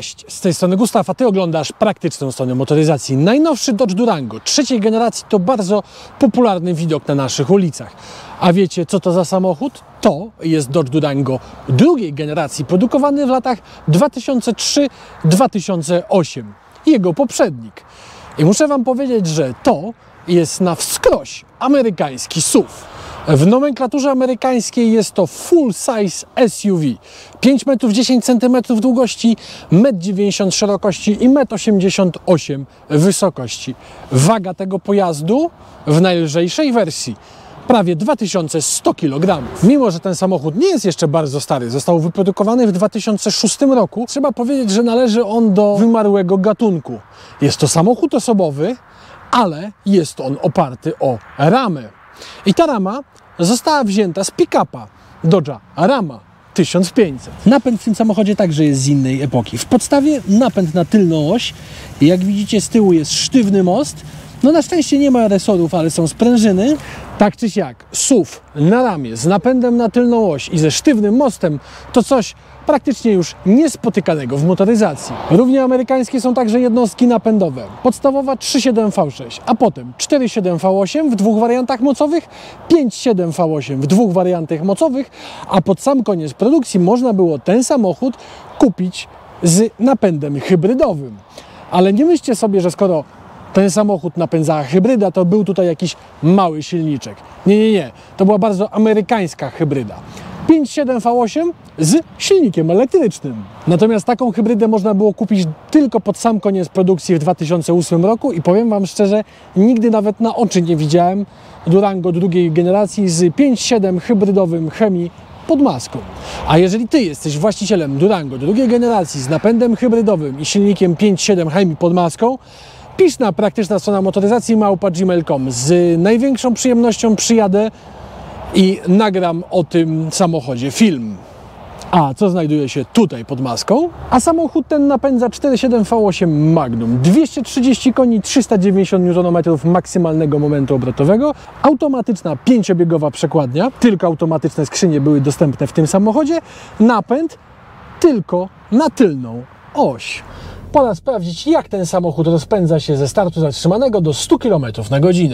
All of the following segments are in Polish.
Cześć, z tej strony Gustaw, a Ty oglądasz praktyczną stronę motoryzacji. Najnowszy Dodge Durango trzeciej generacji to bardzo popularny widok na naszych ulicach. A wiecie, co to za samochód? To jest Dodge Durango drugiej generacji, produkowany w latach 2003-2008. Jego poprzednik. I muszę Wam powiedzieć, że to jest na wskroś amerykański SUV. W nomenklaturze amerykańskiej jest to full size SUV. 5 metrów 10 cm długości, 1,90 m szerokości i 1,88 m wysokości. Waga tego pojazdu w najlżejszej wersji prawie 2100 kg. Mimo że ten samochód nie jest jeszcze bardzo stary, został wyprodukowany w 2006 roku, trzeba powiedzieć, że należy on do wymarłego gatunku. Jest to samochód osobowy, ale jest on oparty o ramę. I ta rama została wzięta z pick-upa Dodge'a Rama 1500. Napęd w tym samochodzie także jest z innej epoki. W podstawie napęd na tylną oś. Jak widzicie, z tyłu jest sztywny most. No na szczęście nie ma resorów, ale są sprężyny. Tak czy siak, SUV na ramie z napędem na tylną oś i ze sztywnym mostem to coś praktycznie już niespotykanego w motoryzacji. Równie amerykańskie są także jednostki napędowe. Podstawowa 3.7 V6, a potem 4.7 V8 w dwóch wariantach mocowych, 5.7 V8 w dwóch wariantach mocowych, a pod sam koniec produkcji można było ten samochód kupić z napędem hybrydowym. Ale nie myślcie sobie, że skoro ten samochód napędzała hybryda, to był tutaj jakiś mały silniczek. Nie. To była bardzo amerykańska hybryda. 5.7 V8 z silnikiem elektrycznym. Natomiast taką hybrydę można było kupić tylko pod sam koniec produkcji w 2008 roku i powiem Wam szczerze, nigdy nawet na oczy nie widziałem Durango drugiej generacji z 5.7 hybrydowym Hemi pod maską. A jeżeli Ty jesteś właścicielem Durango drugiej generacji z napędem hybrydowym i silnikiem 5.7 Hemi pod maską, pisz na praktyczna strona motoryzacji @gmail.com. Z największą przyjemnością przyjadę i nagram o tym samochodzie film. A co znajduje się tutaj pod maską? A samochód ten napędza 4.7 V8 Magnum, 230 koni, 390 Nm maksymalnego momentu obrotowego, automatyczna 5-biegowa przekładnia, tylko automatyczne skrzynie były dostępne w tym samochodzie, napęd tylko na tylną oś. Pora sprawdzić, jak ten samochód rozpędza się ze startu zatrzymanego do 100 km na godzinę.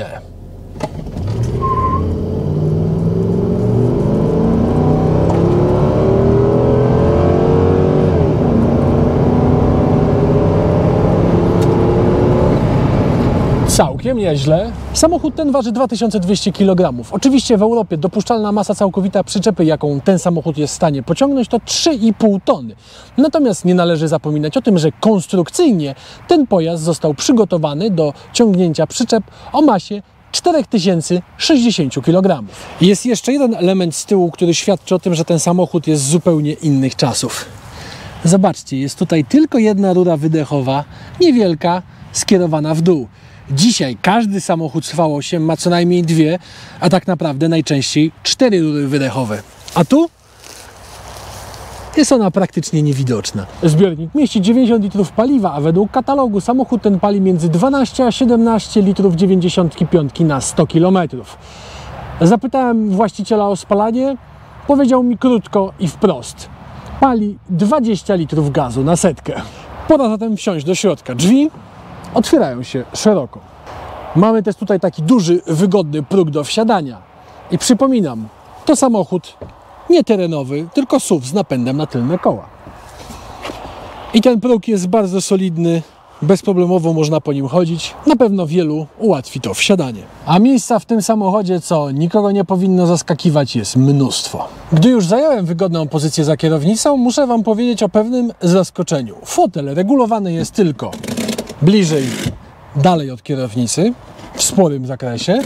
Całkiem nieźle. Samochód ten waży 2200 kg. Oczywiście w Europie dopuszczalna masa całkowita przyczepy, jaką ten samochód jest w stanie pociągnąć, to 3,5 tony. Natomiast nie należy zapominać o tym, że konstrukcyjnie ten pojazd został przygotowany do ciągnięcia przyczep o masie 4060 kg. Jest jeszcze jeden element z tyłu, który świadczy o tym, że ten samochód jest z zupełnie innych czasów. Zobaczcie, jest tutaj tylko jedna rura wydechowa, niewielka, skierowana w dół. Dzisiaj każdy samochód z V8 ma co najmniej dwie, a tak naprawdę najczęściej 4 rury wydechowe. A tu jest ona praktycznie niewidoczna. Zbiornik mieści 90 litrów paliwa, a według katalogu samochód ten pali między 12 a 17 litrów 95 na 100 km. Zapytałem właściciela o spalanie, powiedział mi krótko i wprost. Pali 20 litrów gazu na setkę. Pora zatem wsiąść do środka. Drzwi otwierają się szeroko. Mamy też tutaj taki duży, wygodny próg do wsiadania. I przypominam, to samochód nie terenowy, tylko SUV z napędem na tylne koła. I ten próg jest bardzo solidny, bezproblemowo można po nim chodzić. Na pewno wielu ułatwi to wsiadanie. A miejsca w tym samochodzie, co nikogo nie powinno zaskakiwać, jest mnóstwo. Gdy już zająłem wygodną pozycję za kierownicą, muszę Wam powiedzieć o pewnym zaskoczeniu. Fotel regulowany jest tylko bliżej, dalej od kierownicy, w sporym zakresie.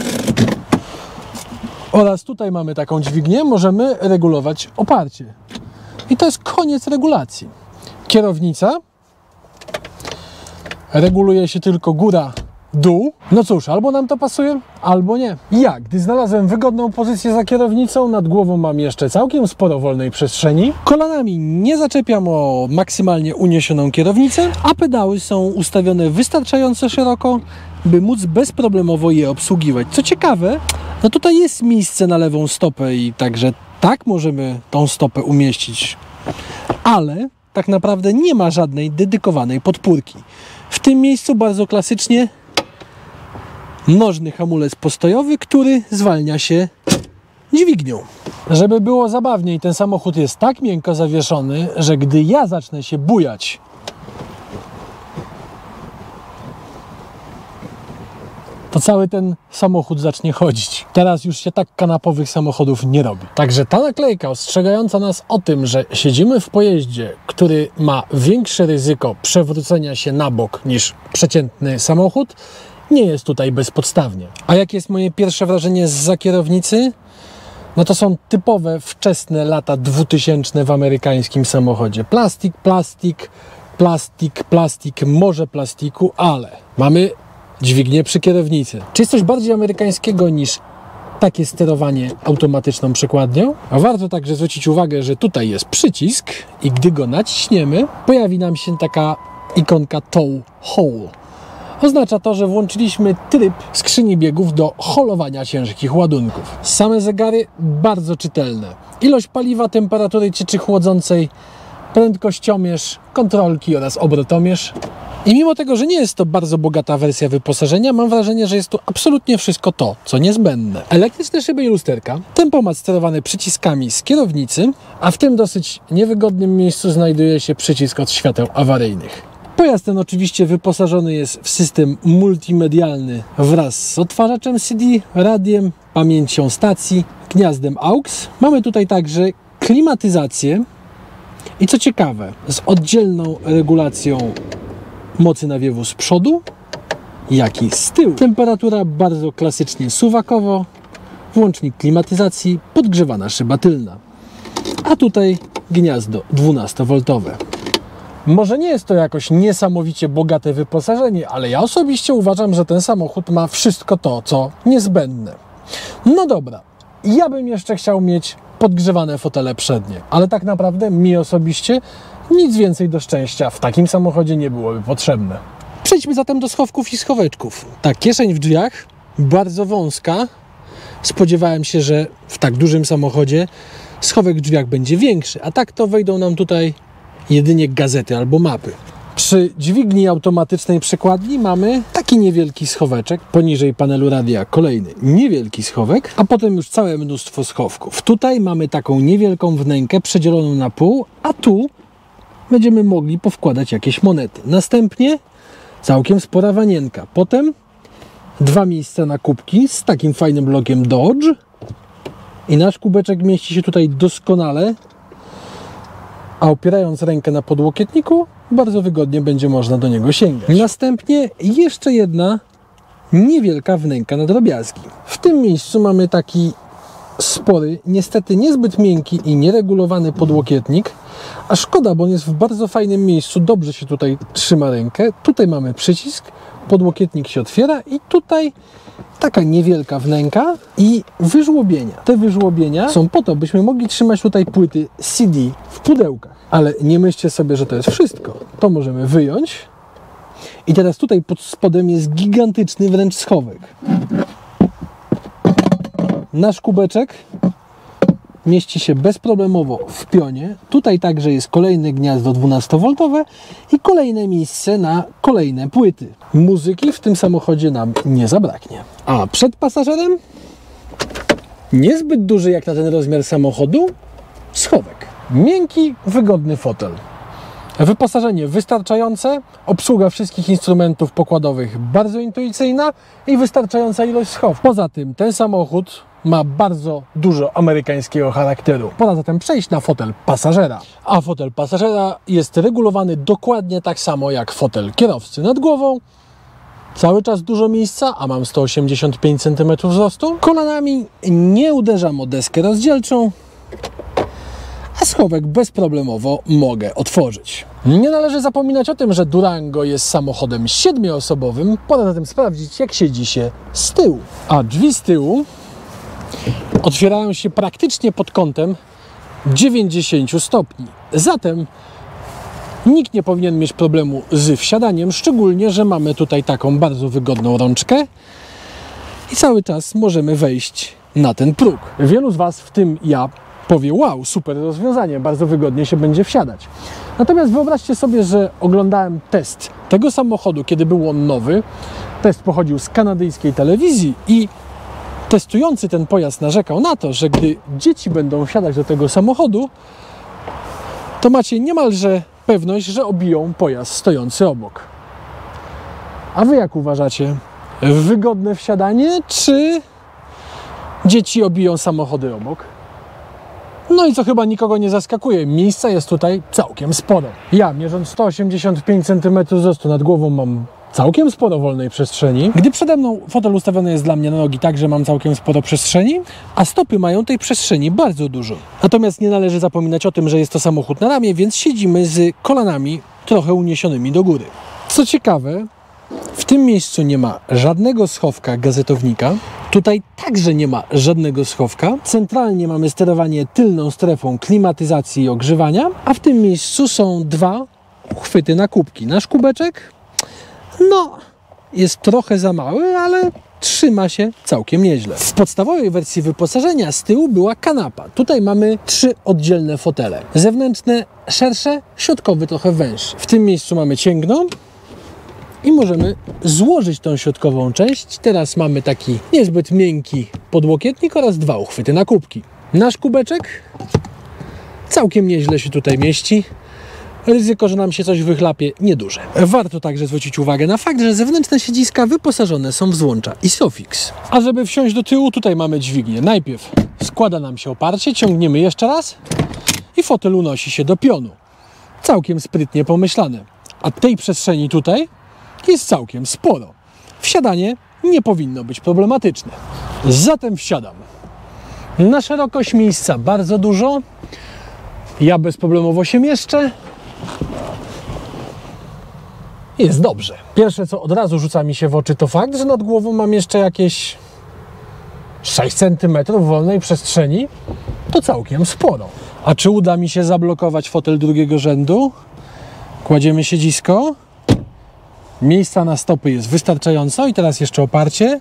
Oraz tutaj mamy taką dźwignię, możemy regulować oparcie. I to jest koniec regulacji. Kierownica reguluje się tylko góra, dół. No cóż, albo nam to pasuje, albo nie. Ja, gdy znalazłem wygodną pozycję za kierownicą, nad głową mam jeszcze całkiem sporo wolnej przestrzeni. Kolanami nie zaczepiam o maksymalnie uniesioną kierownicę, a pedały są ustawione wystarczająco szeroko, by móc bezproblemowo je obsługiwać. Co ciekawe, no tutaj jest miejsce na lewą stopę i także tak możemy tą stopę umieścić. Ale tak naprawdę nie ma żadnej dedykowanej podpórki. W tym miejscu bardzo klasycznie nożny hamulec postojowy, który zwalnia się dźwignią. Żeby było zabawniej, ten samochód jest tak miękko zawieszony, że gdy ja zacznę się bujać, to cały ten samochód zacznie chodzić. Teraz już się tak kanapowych samochodów nie robi. Także ta naklejka ostrzegająca nas o tym, że siedzimy w pojeździe, który ma większe ryzyko przewrócenia się na bok niż przeciętny samochód, nie jest tutaj bezpodstawnie. A jakie jest moje pierwsze wrażenie zza kierownicy? No to są typowe wczesne lata 2000 w amerykańskim samochodzie. Plastik, plastik, plastik, plastik, może plastiku, ale mamy dźwignię przy kierownicy. Czy jest coś bardziej amerykańskiego niż takie sterowanie automatyczną przekładnią? A warto także zwrócić uwagę, że tutaj jest przycisk i gdy go naciśniemy, pojawi nam się taka ikonka tow haul. Oznacza to, że włączyliśmy tryb skrzyni biegów do holowania ciężkich ładunków. Same zegary bardzo czytelne. Ilość paliwa, temperatury cieczy chłodzącej, prędkościomierz, kontrolki oraz obrotomierz. I mimo tego, że nie jest to bardzo bogata wersja wyposażenia, mam wrażenie, że jest tu absolutnie wszystko to, co niezbędne. Elektryczne szyby i lusterka, tempomat sterowany przyciskami z kierownicy, a w tym dosyć niewygodnym miejscu znajduje się przycisk od świateł awaryjnych. Pojazd ten oczywiście wyposażony jest w system multimedialny wraz z odtwarzaczem CD, radiem, pamięcią stacji, gniazdem AUX. Mamy tutaj także klimatyzację i co ciekawe, z oddzielną regulacją mocy nawiewu z przodu, jak i z tyłu. Temperatura bardzo klasycznie suwakowo, włącznik klimatyzacji, podgrzewana szyba tylna. A tutaj gniazdo 12V. Może nie jest to jakoś niesamowicie bogate wyposażenie, ale ja osobiście uważam, że ten samochód ma wszystko to, co niezbędne. No dobra, ja bym jeszcze chciał mieć podgrzewane fotele przednie, ale tak naprawdę mi osobiście nic więcej do szczęścia w takim samochodzie nie byłoby potrzebne. Przejdźmy zatem do schowków i schoweczków. Ta kieszeń w drzwiach, bardzo wąska. Spodziewałem się, że w tak dużym samochodzie schowek w drzwiach będzie większy, a tak to wejdą nam tutaj jedynie gazety albo mapy. Przy dźwigni automatycznej przekładni mamy taki niewielki schoweczek, poniżej panelu radia kolejny niewielki schowek, a potem już całe mnóstwo schowków. Tutaj mamy taką niewielką wnękę przedzieloną na pół, a tu będziemy mogli powkładać jakieś monety. Następnie całkiem spora wanienka. Potem dwa miejsca na kubki z takim fajnym logiem Dodge i nasz kubeczek mieści się tutaj doskonale, a opierając rękę na podłokietniku bardzo wygodnie będzie można do niego sięgać. Następnie jeszcze jedna niewielka wnęka na drobiazgi. W tym miejscu mamy taki spory, niestety niezbyt miękki i nieregulowany podłokietnik, a szkoda, bo on jest w bardzo fajnym miejscu, dobrze się tutaj trzyma rękę. Tutaj mamy przycisk, podłokietnik się otwiera i tutaj taka niewielka wnęka i wyżłobienia. Te wyżłobienia są po to, byśmy mogli trzymać tutaj płyty CD w pudełkach. Ale nie myślcie sobie, że to jest wszystko. To możemy wyjąć i teraz tutaj pod spodem jest gigantyczny wręcz schowek. Nasz kubeczek mieści się bezproblemowo w pionie. Tutaj także jest kolejne gniazdo 12V i kolejne miejsce na kolejne płyty. Muzyki w tym samochodzie nam nie zabraknie. A przed pasażerem, niezbyt duży jak na ten rozmiar samochodu, schowek. Miękki, wygodny fotel. Wyposażenie wystarczające, obsługa wszystkich instrumentów pokładowych bardzo intuicyjna i wystarczająca ilość schowków. Poza tym ten samochód ma bardzo dużo amerykańskiego charakteru. Pora zatem przejść na fotel pasażera. A fotel pasażera jest regulowany dokładnie tak samo jak fotel kierowcy. Nad głową cały czas dużo miejsca, a mam 185 cm wzrostu. Kolanami nie uderzam o deskę rozdzielczą, a schowek bezproblemowo mogę otworzyć. Nie należy zapominać o tym, że Durango jest samochodem 7-osobowym. Pora zatem sprawdzić, jak siedzi się z tyłu. A drzwi z tyłu otwierają się praktycznie pod kątem 90 stopni. Zatem nikt nie powinien mieć problemu z wsiadaniem, szczególnie że mamy tutaj taką bardzo wygodną rączkę i cały czas możemy wejść na ten próg. Wielu z Was, w tym ja, powie: wow, super rozwiązanie, bardzo wygodnie się będzie wsiadać. Natomiast wyobraźcie sobie, że oglądałem test tego samochodu, kiedy był on nowy. Test pochodził z kanadyjskiej telewizji i testujący ten pojazd narzekał na to, że gdy dzieci będą wsiadać do tego samochodu, to macie niemalże pewność, że obiją pojazd stojący obok. A wy jak uważacie? Wygodne wsiadanie, czy dzieci obiją samochody obok? No i co chyba nikogo nie zaskakuje, miejsca jest tutaj całkiem sporo. Ja, mierząc 185 cm wzrostu nad głową, mam całkiem sporo wolnej przestrzeni. Gdy przede mną fotel ustawiony jest dla mnie na nogi tak, że mam całkiem sporo przestrzeni, a stopy mają tej przestrzeni bardzo dużo. Natomiast nie należy zapominać o tym, że jest to samochód na ramię, więc siedzimy z kolanami trochę uniesionymi do góry. Co ciekawe, w tym miejscu nie ma żadnego schowka gazetownika. Tutaj także nie ma żadnego schowka. Centralnie mamy sterowanie tylną strefą klimatyzacji i ogrzewania, a w tym miejscu są dwa uchwyty na kubki. Nasz kubeczek, no, jest trochę za mały, ale trzyma się całkiem nieźle. W podstawowej wersji wyposażenia z tyłu była kanapa. Tutaj mamy 3 oddzielne fotele. Zewnętrzne szersze, środkowy trochę węższy. W tym miejscu mamy cięgno i możemy złożyć tą środkową część. Teraz mamy taki niezbyt miękki podłokietnik oraz 2 uchwyty na kubki. Nasz kubeczek całkiem nieźle się tutaj mieści. Ryzyko, że nam się coś wychlapie, nieduże. Warto także zwrócić uwagę na fakt, że zewnętrzne siedziska wyposażone są w złącza Isofix. A żeby wsiąść do tyłu, tutaj mamy dźwignię. Najpierw składa nam się oparcie, ciągniemy jeszcze raz i fotel unosi się do pionu. Całkiem sprytnie pomyślane. A tej przestrzeni tutaj jest całkiem sporo. Wsiadanie nie powinno być problematyczne. Zatem wsiadam. Na szerokość miejsca bardzo dużo. Ja bezproblemowo się mieszczę. Jest dobrze. Pierwsze, co od razu rzuca mi się w oczy, to fakt, że nad głową mam jeszcze jakieś 6 cm wolnej przestrzeni. To całkiem sporo. A czy uda mi się zablokować fotel drugiego rzędu? Kładziemy siedzisko. Miejsca na stopy jest wystarczająco i teraz jeszcze oparcie.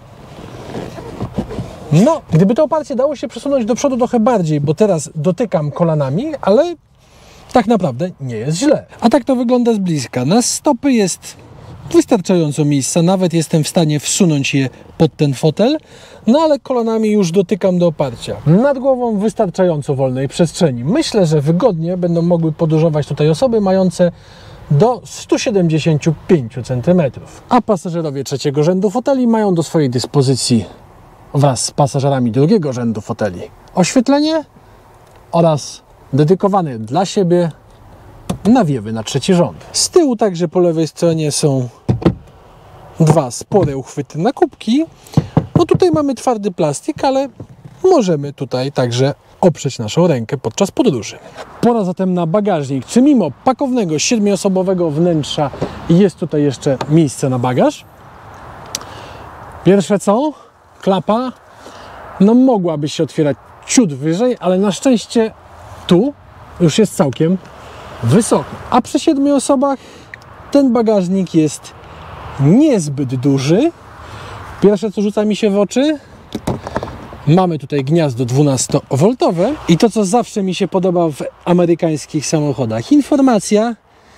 No, gdyby to oparcie dało się przesunąć do przodu trochę bardziej, bo teraz dotykam kolanami, ale tak naprawdę nie jest źle. A tak to wygląda z bliska. Na stopy jest wystarczająco miejsca, nawet jestem w stanie wsunąć je pod ten fotel, no ale kolanami już dotykam do oparcia. Nad głową wystarczająco wolnej przestrzeni. Myślę, że wygodnie będą mogły podróżować tutaj osoby mające do 175 cm. A pasażerowie trzeciego rzędu foteli mają do swojej dyspozycji wraz z pasażerami drugiego rzędu foteli oświetlenie oraz dedykowane dla siebie nawiewy na trzeci rząd. Z tyłu także po lewej stronie są 2 spore uchwyty na kubki. No tutaj mamy twardy plastik, ale możemy tutaj także oprzeć naszą rękę podczas podróży. Pora zatem na bagażnik. Czy mimo pakownego 7-osobowego wnętrza jest tutaj jeszcze miejsce na bagaż? Pierwsze co? Klapa. No mogłaby się otwierać ciut wyżej, ale na szczęście tu już jest całkiem wysoko. A przy 7 osobach ten bagażnik jest niezbyt duży. Pierwsze co rzuca mi się w oczy, mamy tutaj gniazdo 12V i to co zawsze mi się podoba w amerykańskich samochodach, informacja,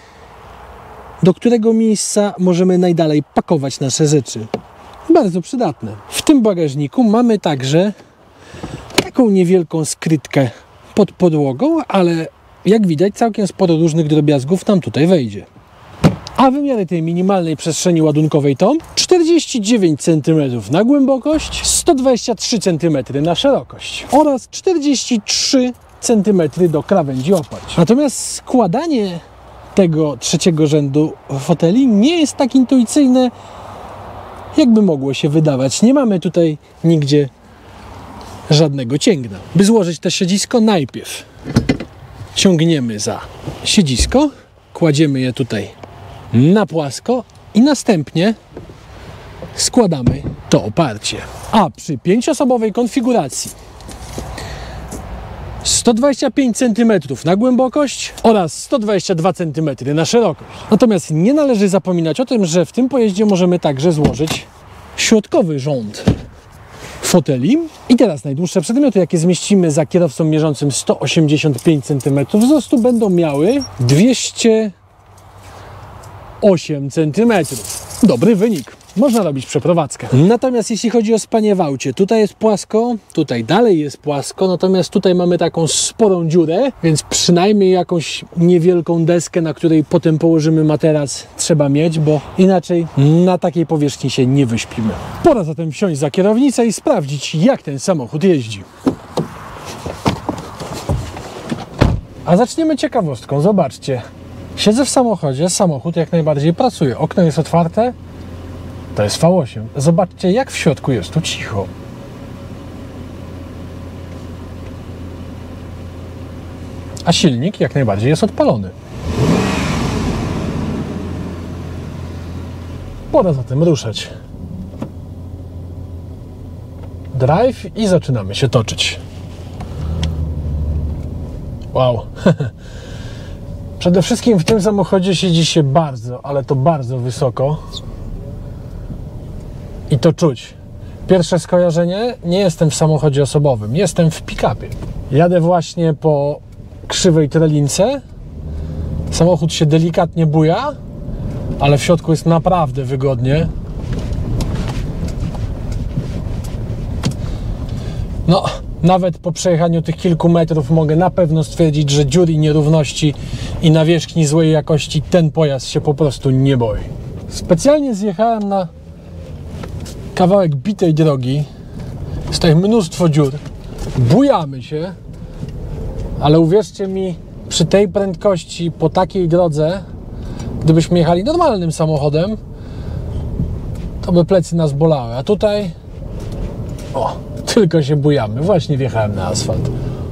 do którego miejsca możemy najdalej pakować nasze rzeczy. Bardzo przydatne. W tym bagażniku mamy także taką niewielką skrytkę pod podłogą, ale jak widać całkiem sporo różnych drobiazgów nam tutaj wejdzie. A wymiary tej minimalnej przestrzeni ładunkowej to 49 cm na głębokość, 123 cm na szerokość oraz 43 cm do krawędzi oparć. Natomiast składanie tego trzeciego rzędu foteli nie jest tak intuicyjne, jakby mogło się wydawać. Nie mamy tutaj nigdzie żadnego cięgna. By złożyć to siedzisko, najpierw ciągniemy za siedzisko, kładziemy je tutaj na płasko i następnie składamy to oparcie. A przy 5-osobowej konfiguracji 125 cm na głębokość oraz 122 cm na szerokość. Natomiast nie należy zapominać o tym, że w tym pojeździe możemy także złożyć środkowy rząd foteli. I teraz najdłuższe przedmioty, jakie zmieścimy za kierowcą mierzącym 185 cm wzrostu, będą miały 208 cm. Dobry wynik. Można robić przeprowadzkę. Natomiast jeśli chodzi o spanie w aucie, tutaj jest płasko, tutaj dalej jest płasko, natomiast tutaj mamy taką sporą dziurę, więc przynajmniej jakąś niewielką deskę, na której potem położymy materac, trzeba mieć, bo inaczej na takiej powierzchni się nie wyśpimy. Pora zatem wsiąść za kierownicę i sprawdzić, jak ten samochód jeździ. A zaczniemy ciekawostką. Zobaczcie. Siedzę w samochodzie, samochód jak najbardziej pracuje. Okno jest otwarte. To jest V8. Zobaczcie, jak w środku jest tu cicho. A silnik jak najbardziej jest odpalony. Pora zatem ruszać. Drive i zaczynamy się toczyć. Wow. Przede wszystkim w tym samochodzie siedzi się bardzo, ale to bardzo wysoko. I to czuć. Pierwsze skojarzenie, nie jestem w samochodzie osobowym, jestem w pick-upie. Jadę właśnie po krzywej trelince. Samochód się delikatnie buja, ale w środku jest naprawdę wygodnie. No, nawet po przejechaniu tych kilku metrów mogę na pewno stwierdzić, że dziur i nierówności i nawierzchni złej jakości ten pojazd się po prostu nie boi. Specjalnie zjechałem na kawałek bitej drogi. Jest tutaj mnóstwo dziur. Bujamy się, ale uwierzcie mi, przy tej prędkości, po takiej drodze, gdybyśmy jechali normalnym samochodem, to by plecy nas bolały. A tutaj tylko się bujamy. Właśnie wjechałem na asfalt.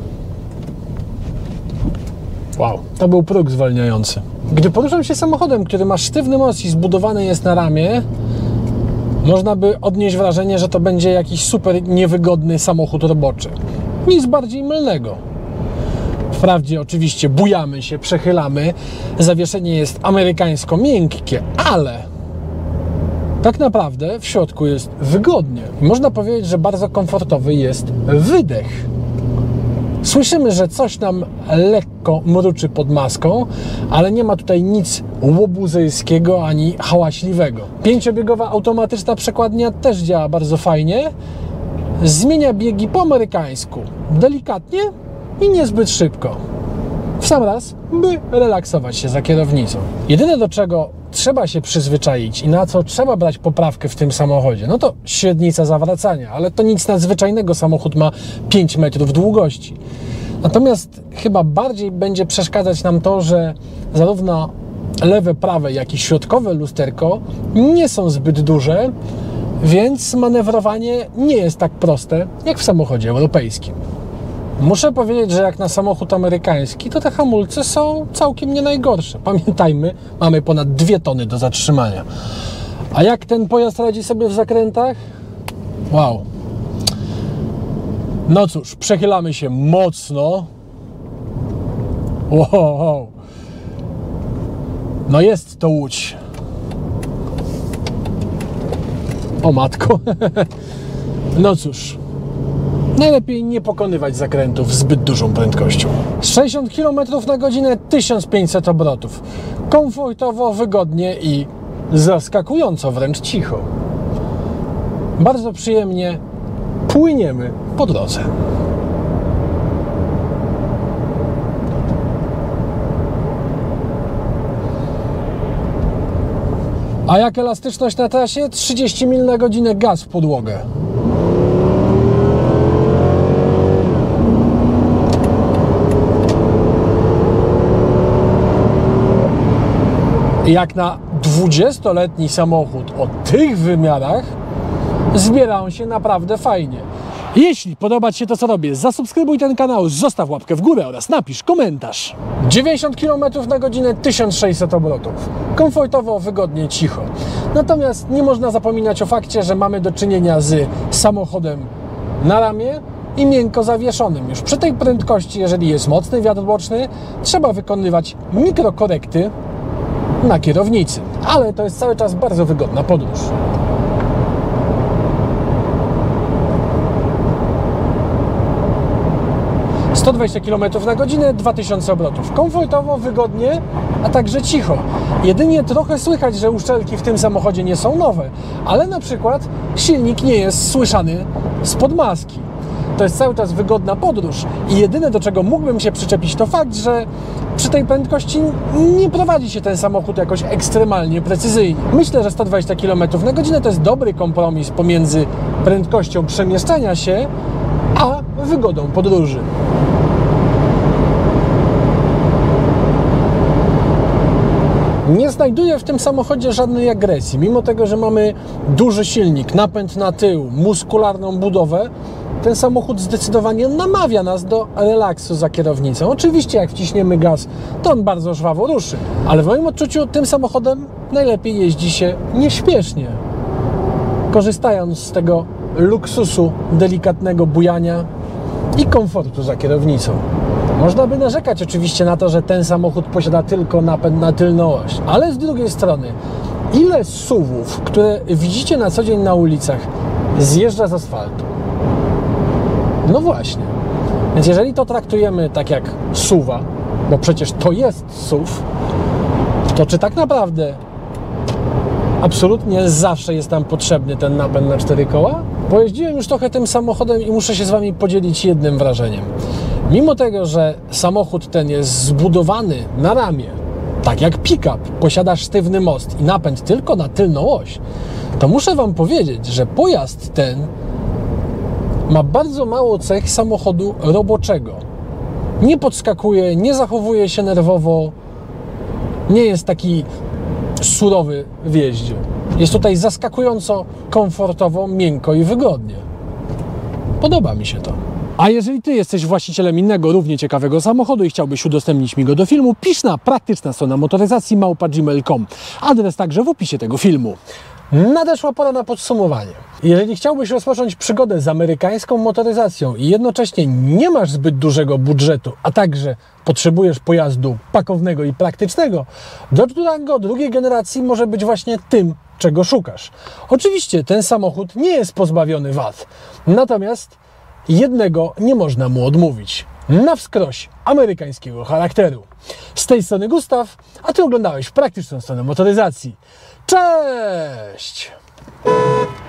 Wow, to był próg zwalniający. Gdy poruszam się samochodem, który ma sztywny most i zbudowany jest na ramię, można by odnieść wrażenie, że to będzie jakiś super niewygodny samochód roboczy. Nic bardziej mylnego. Wprawdzie oczywiście bujamy się, przechylamy, zawieszenie jest amerykańsko miękkie, ale tak naprawdę w środku jest wygodnie. Można powiedzieć, że bardzo komfortowy jest wydech. Słyszymy, że coś nam lekko mruczy pod maską, ale nie ma tutaj nic łobuzyjskiego ani hałaśliwego. 5-biegowa automatyczna przekładnia też działa bardzo fajnie. Zmienia biegi po amerykańsku, delikatnie i niezbyt szybko. W sam raz, by relaksować się za kierownicą. Jedyne, do czego trzeba się przyzwyczaić i na co trzeba brać poprawkę w tym samochodzie, no to średnica zawracania, ale to nic nadzwyczajnego, samochód ma 5 metrów długości. Natomiast chyba bardziej będzie przeszkadzać nam to, że zarówno lewe, prawe, jak i środkowe lusterko nie są zbyt duże, więc manewrowanie nie jest tak proste jak w samochodzie europejskim. Muszę powiedzieć, że jak na samochód amerykański, to te hamulce są całkiem nie najgorsze. Pamiętajmy, mamy ponad 2 tony do zatrzymania. A jak ten pojazd radzi sobie w zakrętach? Wow. No cóż, przechylamy się mocno. Wow. No jest to Łódź. O matko. No cóż. Najlepiej nie pokonywać zakrętów zbyt dużą prędkością. 60 km na godzinę, 1500 obrotów. Komfortowo, wygodnie i zaskakująco wręcz cicho. Bardzo przyjemnie płyniemy po drodze. A jak elastyczność na trasie? 30 mil na godzinę, gaz w podłogę. Jak na 20-letni samochód o tych wymiarach zbiera on się naprawdę fajnie. Jeśli podoba Ci się to, co robię, zasubskrybuj ten kanał, zostaw łapkę w górę oraz napisz komentarz. 90 km na godzinę, 1600 obrotów. Komfortowo, wygodnie, cicho. Natomiast nie można zapominać o fakcie, że mamy do czynienia z samochodem na ramię i miękko zawieszonym. Już przy tej prędkości, jeżeli jest mocny wiatr boczny, trzeba wykonywać mikrokorekty na kierownicy, ale to jest cały czas bardzo wygodna podróż. 120 km na godzinę, 2000 obrotów. Komfortowo, wygodnie, a także cicho. Jedynie trochę słychać, że uszczelki w tym samochodzie nie są nowe, ale na przykład silnik nie jest słyszany spod maski. To jest cały czas wygodna podróż i jedyne, do czego mógłbym się przyczepić, to fakt, że przy tej prędkości nie prowadzi się ten samochód jakoś ekstremalnie precyzyjnie. Myślę, że 120 km na godzinę to jest dobry kompromis pomiędzy prędkością przemieszczania się a wygodą podróży. Nie znajduję w tym samochodzie żadnej agresji. Mimo tego, że mamy duży silnik, napęd na tył, muskularną budowę, ten samochód zdecydowanie namawia nas do relaksu za kierownicą. Oczywiście jak wciśniemy gaz, to on bardzo żwawo ruszy, ale w moim odczuciu tym samochodem najlepiej jeździ się nieśpiesznie, korzystając z tego luksusu delikatnego bujania i komfortu za kierownicą. Można by narzekać oczywiście na to, że ten samochód posiada tylko napęd na tylną oś, ale z drugiej strony, ile SUV-ów, które widzicie na co dzień na ulicach, zjeżdża z asfaltu? No właśnie. Więc jeżeli to traktujemy tak jak SUV-a, bo przecież to jest SUV, to czy tak naprawdę absolutnie zawsze jest nam potrzebny ten napęd na 4 koła? Pojeździłem już trochę tym samochodem i muszę się z Wami podzielić jednym wrażeniem. Mimo tego, że samochód ten jest zbudowany na ramię, tak jak pick-up, posiada sztywny most i napęd tylko na tylną oś, to muszę Wam powiedzieć, że pojazd ten ma bardzo mało cech samochodu roboczego. Nie podskakuje, nie zachowuje się nerwowo, nie jest taki surowy w jeździe. Jest tutaj zaskakująco komfortowo, miękko i wygodnie. Podoba mi się to. A jeżeli Ty jesteś właścicielem innego, równie ciekawego samochodu i chciałbyś udostępnić mi go do filmu, pisz na praktyczna strona motoryzacji @gmail.com. Adres także w opisie tego filmu. Nadeszła pora na podsumowanie. Jeżeli chciałbyś rozpocząć przygodę z amerykańską motoryzacją i jednocześnie nie masz zbyt dużego budżetu, a także potrzebujesz pojazdu pakownego i praktycznego, Dodge Durango drugiej generacji może być właśnie tym, czego szukasz. Oczywiście ten samochód nie jest pozbawiony wad, natomiast jednego nie można mu odmówić. Na wskroś amerykańskiego charakteru. Z tej strony Gustaw, a Ty oglądałeś praktyczną stronę motoryzacji. Cześć!